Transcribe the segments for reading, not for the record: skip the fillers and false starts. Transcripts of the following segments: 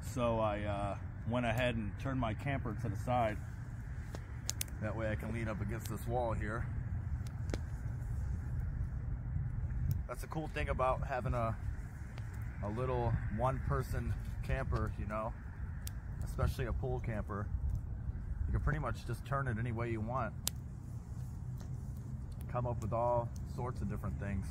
So I went ahead and turned my camper to the side. That way I can lean up against this wall here. That's the cool thing about having a little one-person camper, you know, especially a pool camper. You can pretty much just turn it any way you want. Come up with all sorts of different things.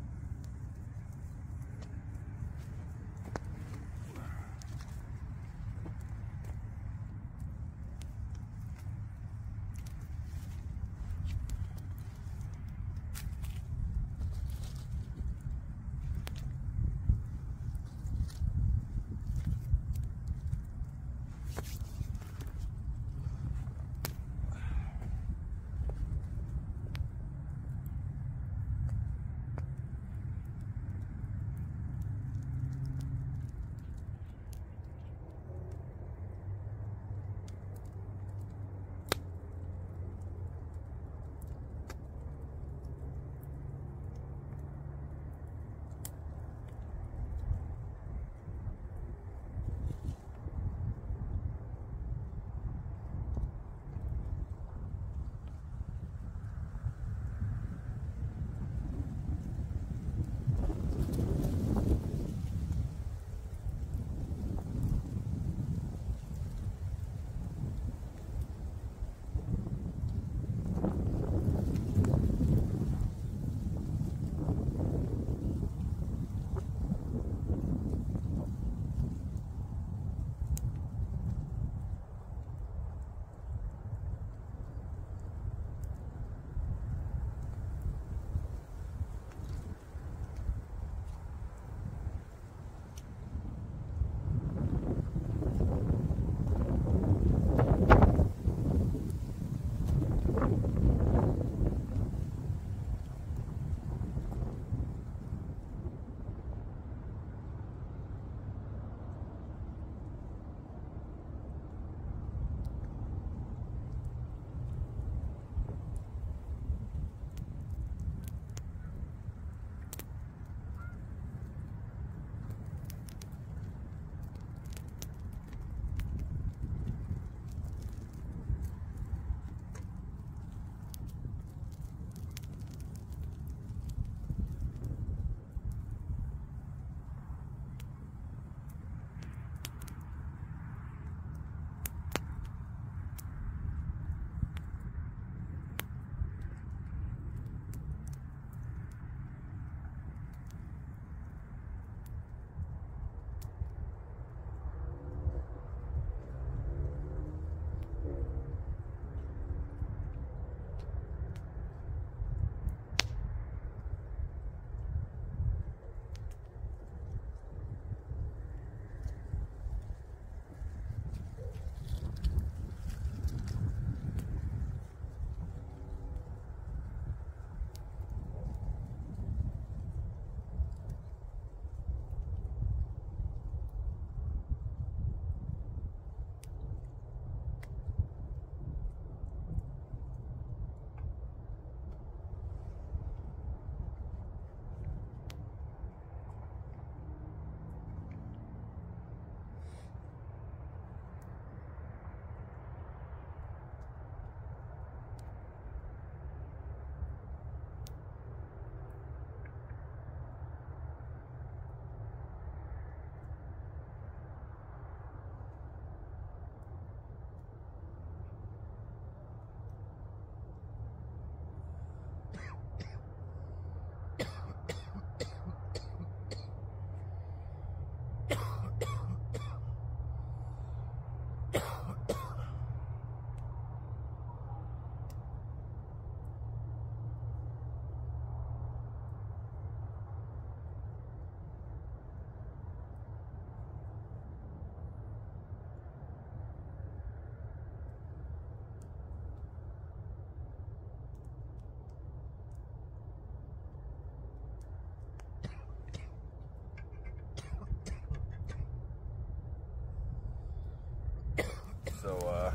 So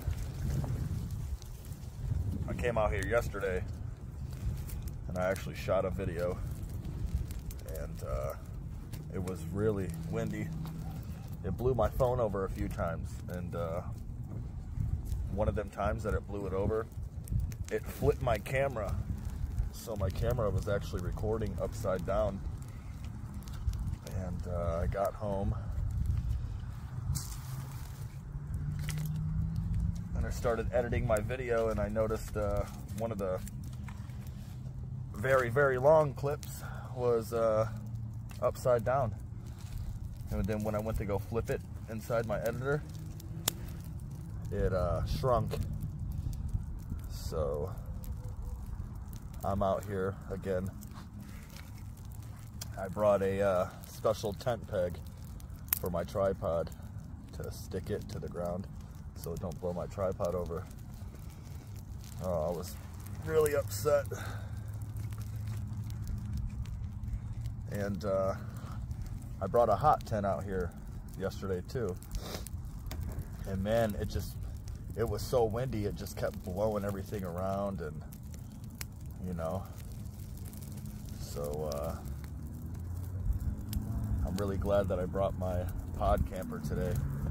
I came out here yesterday and I actually shot a video, and it was really windy. it blew my phone over a few times, and one of them times that it blew it over, it flipped my camera. So my camera was actually recording upside down. And I got home and I started editing my video, and I noticed one of the very, very long clips was upside down. And then when I went to go flip it inside my editor, it shrunk. So I'm out here again. I brought a special tent peg for my tripod to stick it to the ground so it don't blow my tripod over. Oh, I was really upset. And I brought a hot tent out here yesterday too. And man, it was so windy, it just kept blowing everything around, and you know, so I'm really glad that I brought my pod camper today.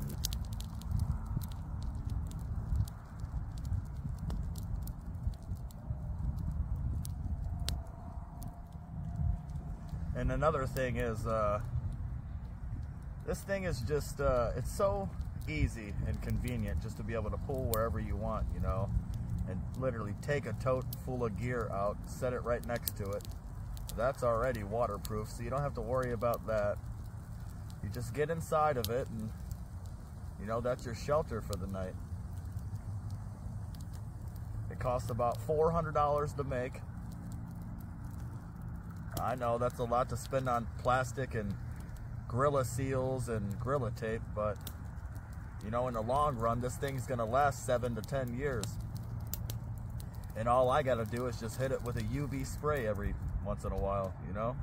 And another thing is, this thing is just, it's so easy and convenient just to be able to pull wherever you want, you know, and literally take a tote full of gear out, set it right next to it. That's already waterproof, so you don't have to worry about that. You just get inside of it, and you know, that's your shelter for the night. It costs about $400 to make. I know that's a lot to spend on plastic and Gorilla Seals and Gorilla Tape, but you know, in the long run, this thing's gonna last 7 to 10 years. And all I gotta do is just hit it with a UV spray every once in a while, you know?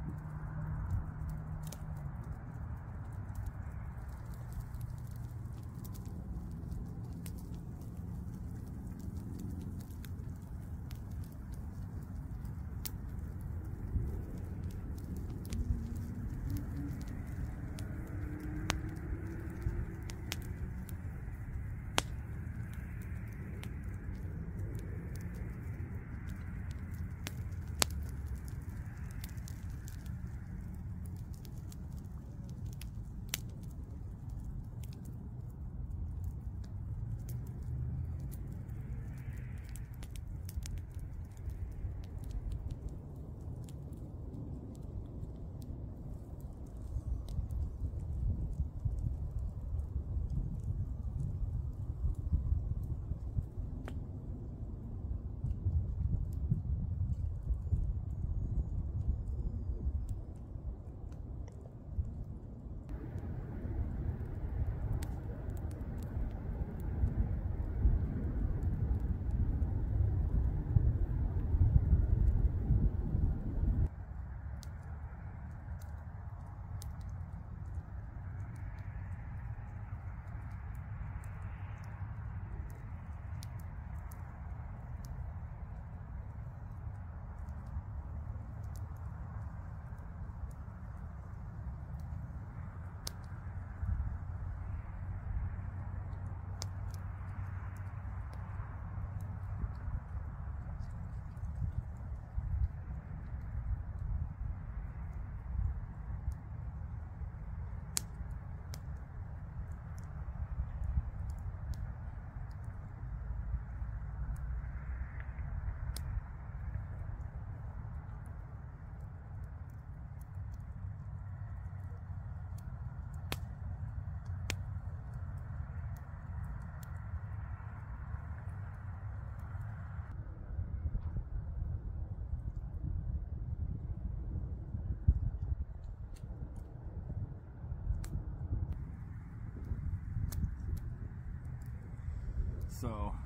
So,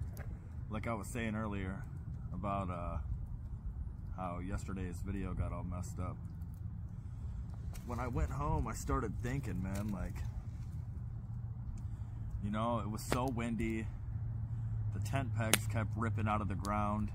like I was saying earlier about how yesterday's video got all messed up. When I went home, I started thinking, man, like, you know, it was so windy. The tent pegs kept ripping out of the ground,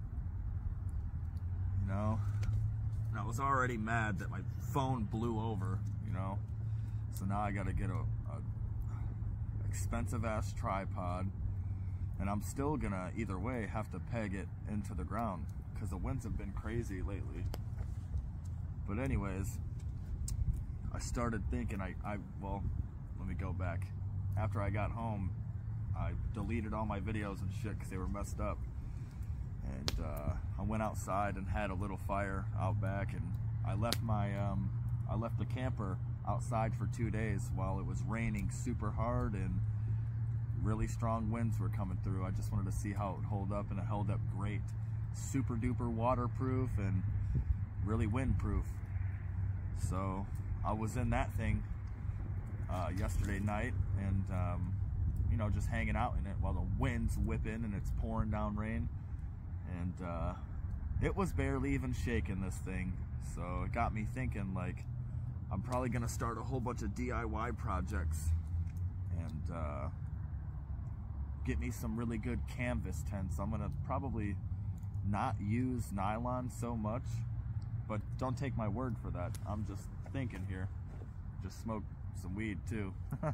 you know, and I was already mad that my phone blew over, you know. So now I gotta get a expensive ass tripod, and I'm still gonna either way have to peg it into the ground because the winds have been crazy lately. But anyways, I started thinking, well, let me go back. After I got home, I deleted all my videos and shit because they were messed up. And I went outside and had a little fire out back, and I left the camper outside for 2 days while it was raining super hard and really strong winds were coming through. I just wanted to see how it would hold up, and it held up great. Super duper waterproof and really windproof. So I was in that thing yesterday night, and you know, just hanging out in it while the wind's whipping and it's pouring down rain. And it was barely even shaking, this thing. So it got me thinking, like, I'm probably gonna start a whole bunch of DIY projects and get me some really good canvas tents. I'm gonna probably not use nylon so much, but don't take my word for that. I'm just thinking here. Just smoke some weed too.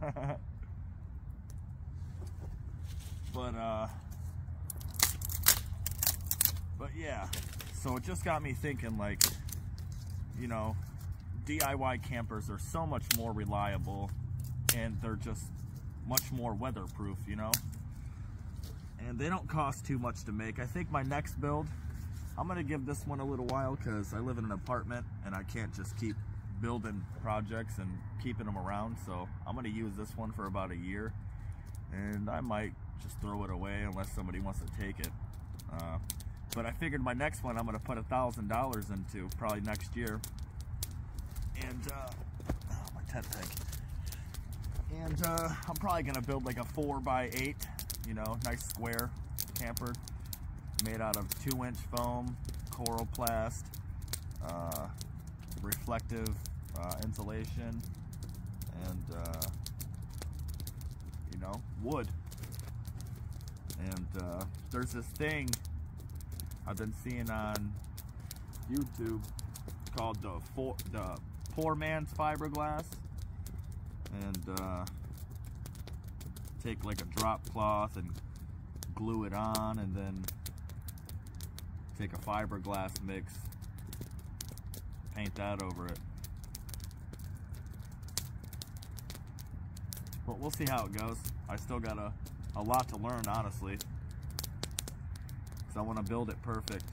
But yeah, so it just got me thinking, like, you know, DIY campers are so much more reliable, and they're just much more weatherproof, you know, and they don't cost too much to make. I think my next build, I'm gonna give this one a little while because I live in an apartment and I can't just keep building projects and keeping them around. So I'm gonna use this one for about a year, and I might just throw it away unless somebody wants to take it. But I figured my next one I'm gonna put $1,000 into probably next year, and my tent peg. And I'm probably gonna build like a 4x8, you know, nice square camper made out of 2-inch foam, Coroplast, reflective insulation, and you know, wood. And there's this thing I've been seeing on YouTube called the poor man's fiberglass, and take like a drop cloth and glue it on, and then take a fiberglass mix, paint that over it. But we'll see how it goes. I still got a lot to learn, honestly, because I want to build it perfect.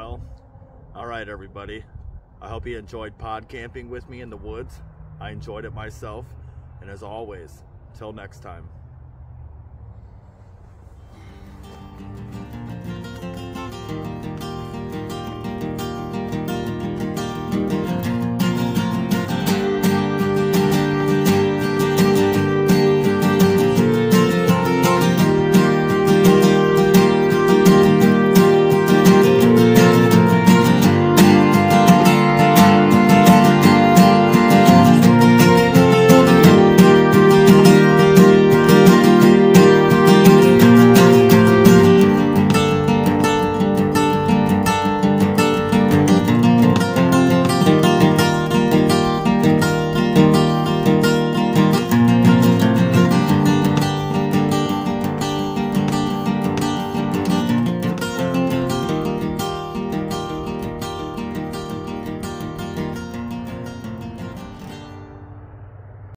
Well, all right, everybody. I hope you enjoyed pod camping with me in the woods. I enjoyed it myself. And as always, till next time.